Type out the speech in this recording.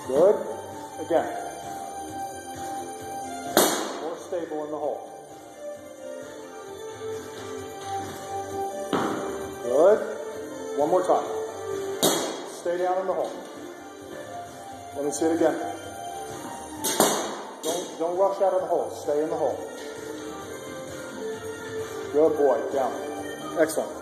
Good. Again. More stable in the hole. Good. One more time. Stay down in the hole. Let me see it again. Don't rush out of the hole. Stay in the hole. Good boy. Down. Excellent.